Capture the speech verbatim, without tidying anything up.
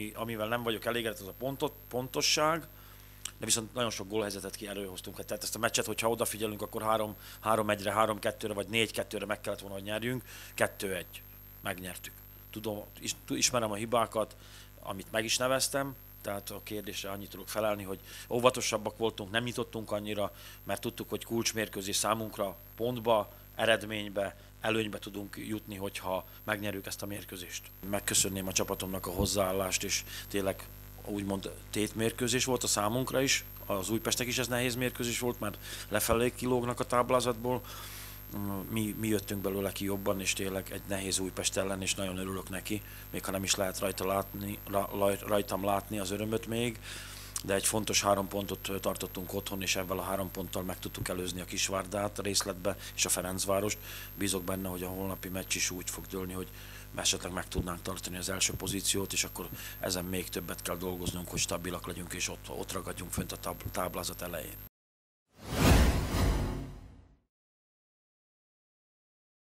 Amivel nem vagyok elégedett, az a pontot, pontosság, de viszont nagyon sok gólhelyzetet ki előhoztunk. Tehát ezt a meccset, hogyha odafigyelünk, akkor három egyre, három kettőre vagy négy kettőre meg kellett volna, hogy nyerjünk. kettő egy. Megnyertük. Tudom, is, ismerem a hibákat, amit meg is neveztem, tehát a kérdésre annyit tudok felelni, hogy óvatosabbak voltunk, nem nyitottunk annyira, mert tudtuk, hogy kulcsmérkőzés számunkra pontba, eredménybe, előnybe tudunk jutni, hogyha megnyerjük ezt a mérkőzést. Megköszönném a csapatomnak a hozzáállást, és tényleg úgymond tétmérkőzés volt a számunkra is, az Újpestnek is ez nehéz mérkőzés volt, mert lefelé kilógnak a táblázatból. Mi, mi jöttünk belőle ki jobban, és tényleg egy nehéz Újpest ellen, és nagyon örülök neki, még ha nem is lehet rajta látni, rajtam látni az örömöt még, de egy fontos három pontot tartottunk otthon, és ebben a három ponttal meg tudtuk előzni a Kisvárdát a részletbe, és a Ferencvárost. Bízok benne, hogy a holnapi meccs is úgy fog dőlni, hogy esetleg meg tudnánk tartani az első pozíciót, és akkor ezen még többet kell dolgoznunk, hogy stabilak legyünk, és ott, ott ragadjunk fönt a táblázat elején.